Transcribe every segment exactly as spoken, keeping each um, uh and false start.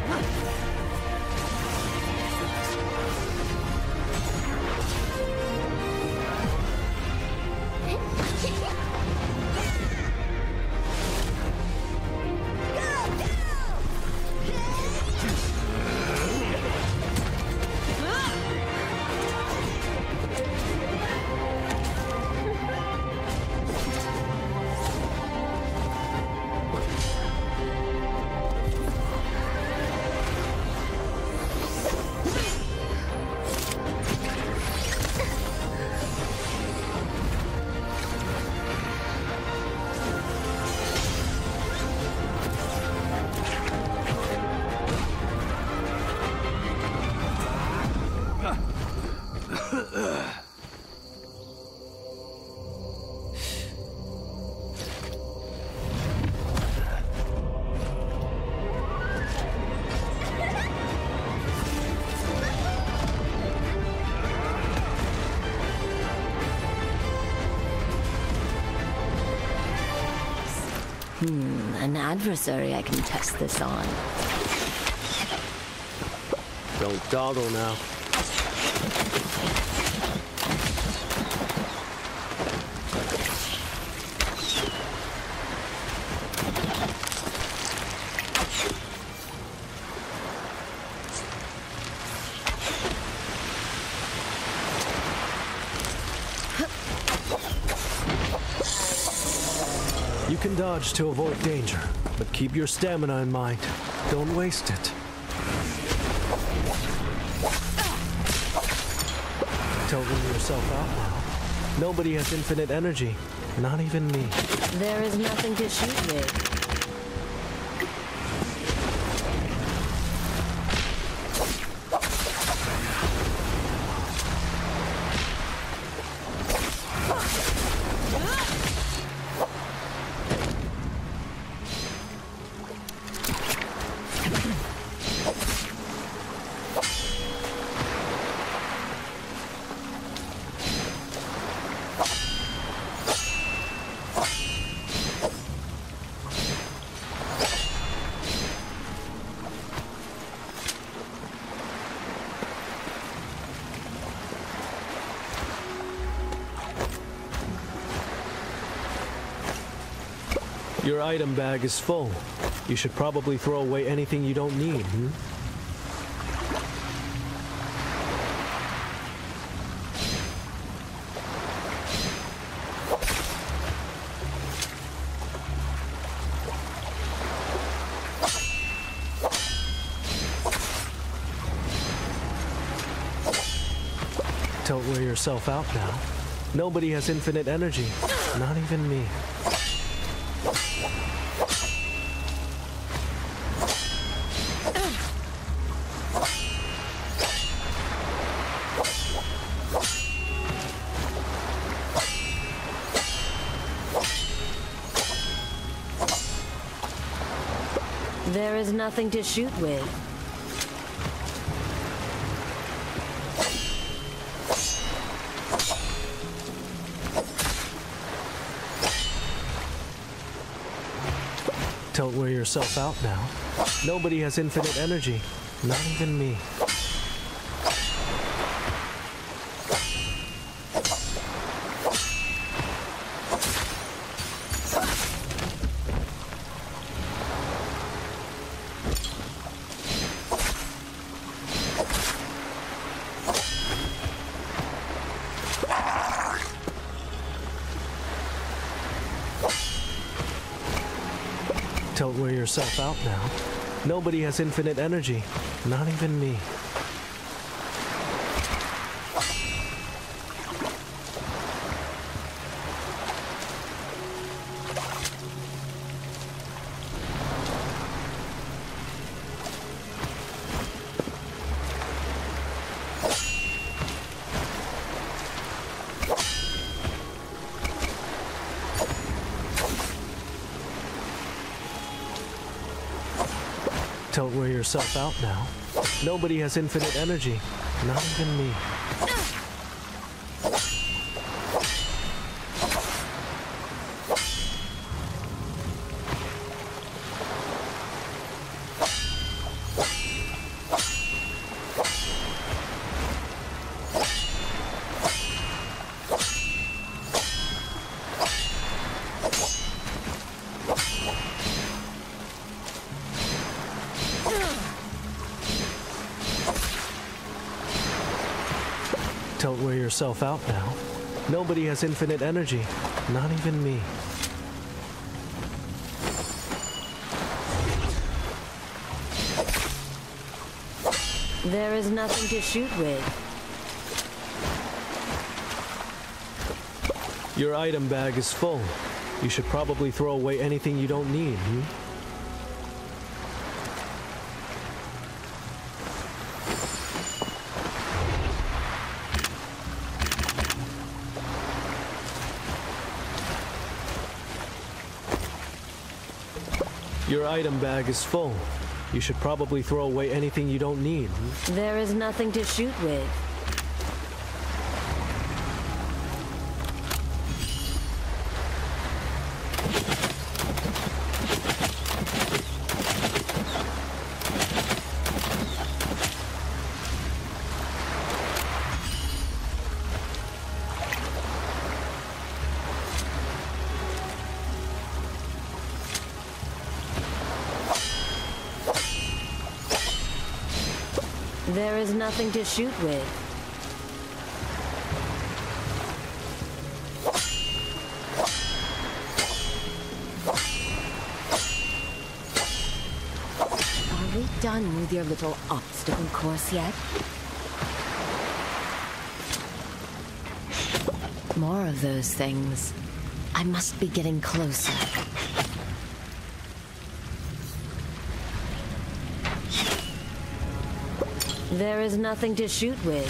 Hmm, an adversary I can test this on. Don't dawdle now. You can dodge to avoid danger, but keep your stamina in mind. Don't waste it. Totaling yourself out now. Nobody has infinite energy, not even me. There is nothing to shoot with. Your item bag is full. You should probably throw away anything you don't need, hmm? Don't wear yourself out now. Nobody has infinite energy, not even me. There is nothing to shoot with. Don't wear yourself out now. Nobody has infinite energy, not even me. Don't wear yourself out now. Nobody has infinite energy, not even me. Don't wear yourself out now. Nobody has infinite energy, not even me. Don't wear yourself out now. Nobody has infinite energy, not even me. There is nothing to shoot with. Your item bag is full. You should probably throw away anything you don't need, hmm? Your item bag is full. You should probably throw away anything you don't need. There is nothing to shoot with. There is nothing to shoot with. Are we done with your little obstacle course yet? More of those things. I must be getting closer. There is nothing to shoot with.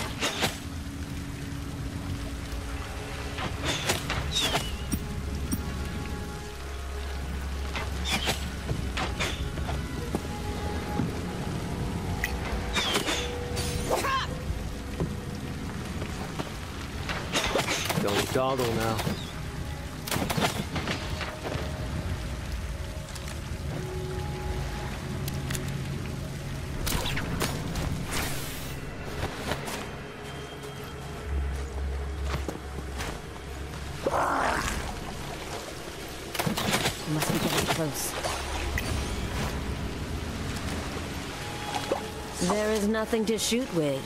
Don't dawdle now. Must be getting close. There is nothing to shoot with.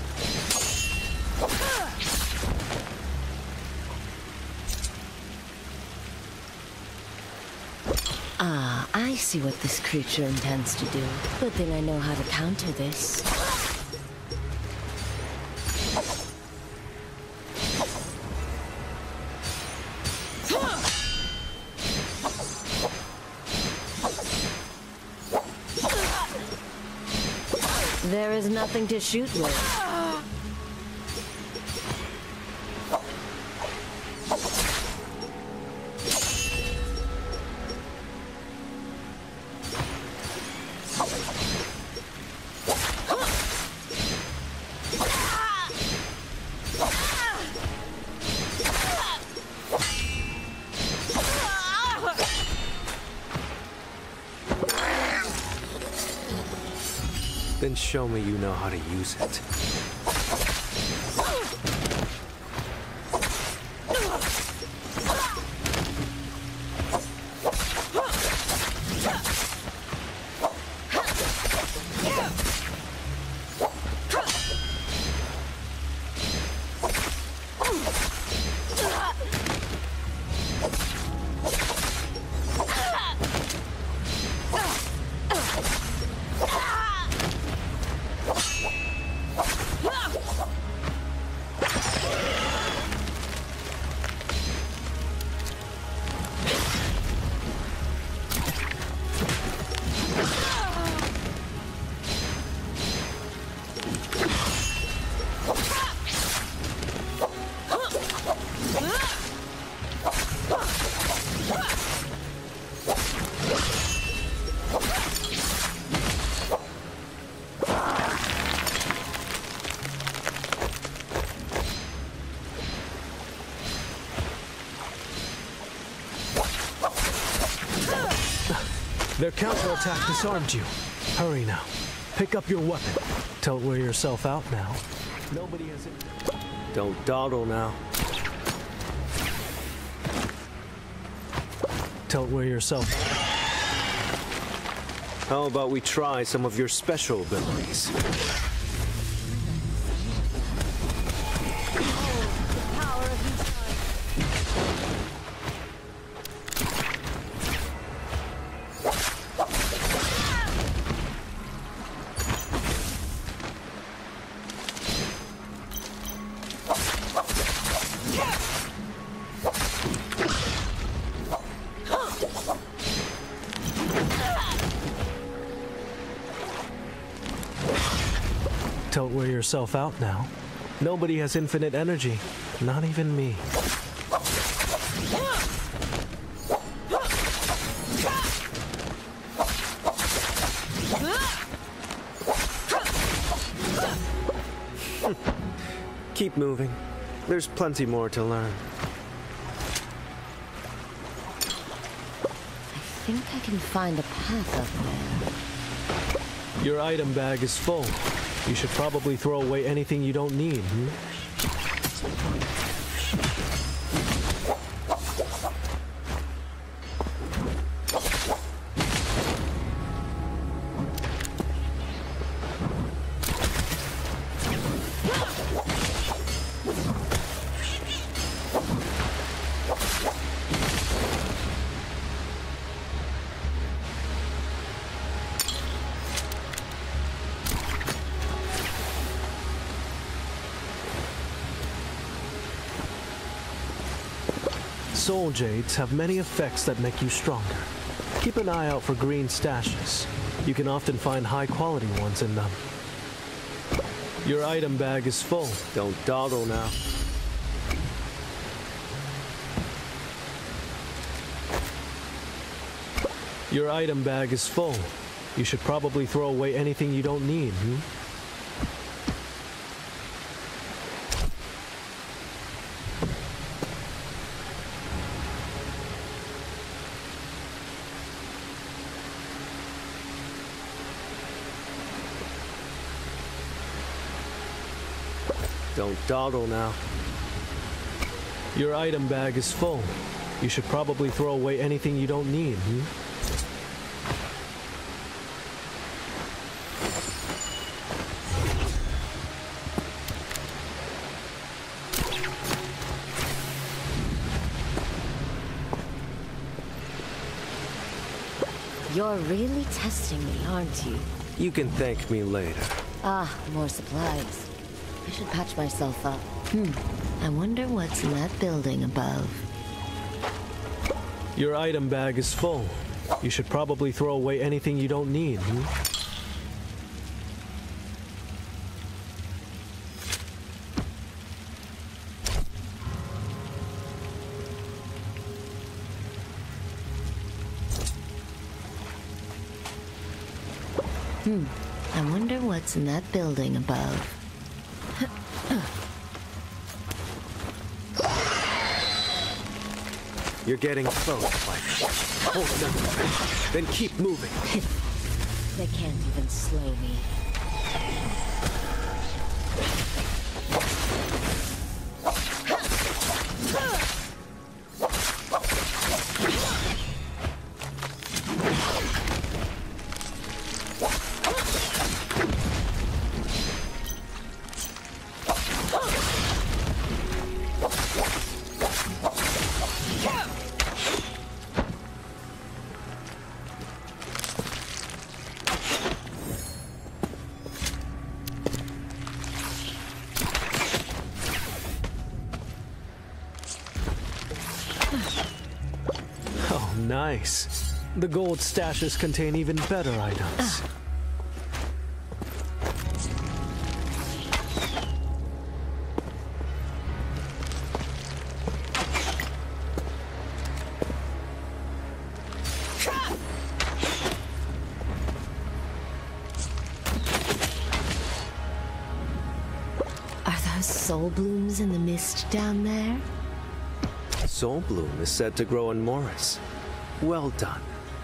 Ah, I see what this creature intends to do. Good thing I know how to counter this. There is nothing to shoot with. Then show me you know how to use it. Their counterattack disarmed you. Hurry now. Pick up your weapon. Don't wear yourself out now. Nobody has it. Don't dawdle now. Don't wear yourself out. How about we try some of your special abilities? Don't wear yourself out now. Nobody has infinite energy, not even me. Keep moving. There's plenty more to learn. I think I can find a path up there. Your item bag is full. You should probably throw away anything you don't need, hmm? Soul Jades have many effects that make you stronger. Keep an eye out for green stashes. You can often find high-quality ones in them. Your item bag is full. Don't dawdle now. Your item bag is full. You should probably throw away anything you don't need, hmm? Don't dawdle now. Your item bag is full. You should probably throw away anything you don't need, hmm? You're really testing me, aren't you? You can thank me later. Ah, more supplies. I should patch myself up. Hmm. I wonder what's in that building above. Your item bag is full. You should probably throw away anything you don't need, hmm? Hmm. I wonder what's in that building above. You're getting close, fighter. Hold them, then keep moving. They can't even slay me. Oh, nice. The gold stashes contain even better items. Are those soul blooms in the mist down there? Soul Bloom is said to grow in Morris. Well done.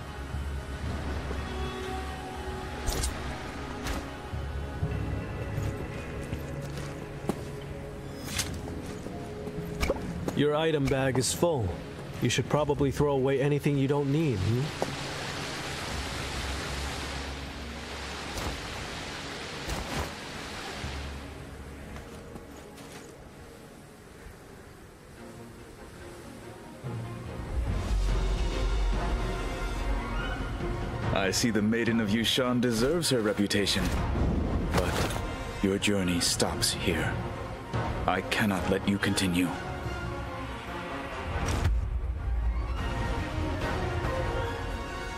Your item bag is full. You should probably throw away anything you don't need, hmm? I see the Maiden of Yushan deserves her reputation. But your journey stops here. I cannot let you continue.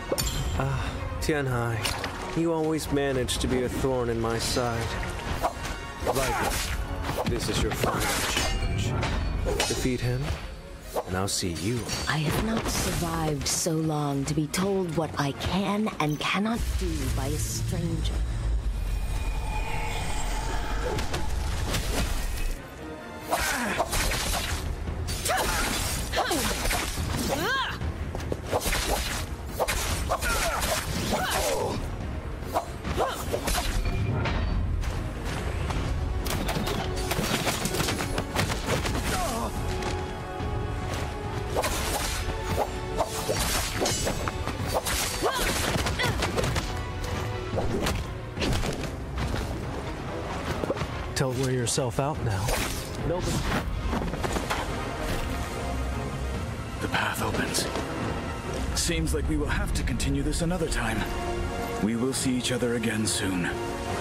Ah, Tianhai, you always manage to be a thorn in my side. Right. This is your final challenge. Defeat him, and I'll see you. I have not survived so long to be told what I can and cannot do by a stranger. Don't wear yourself out now. Nobody. The path opens. Seems like we will have to continue this another time. We will see each other again soon.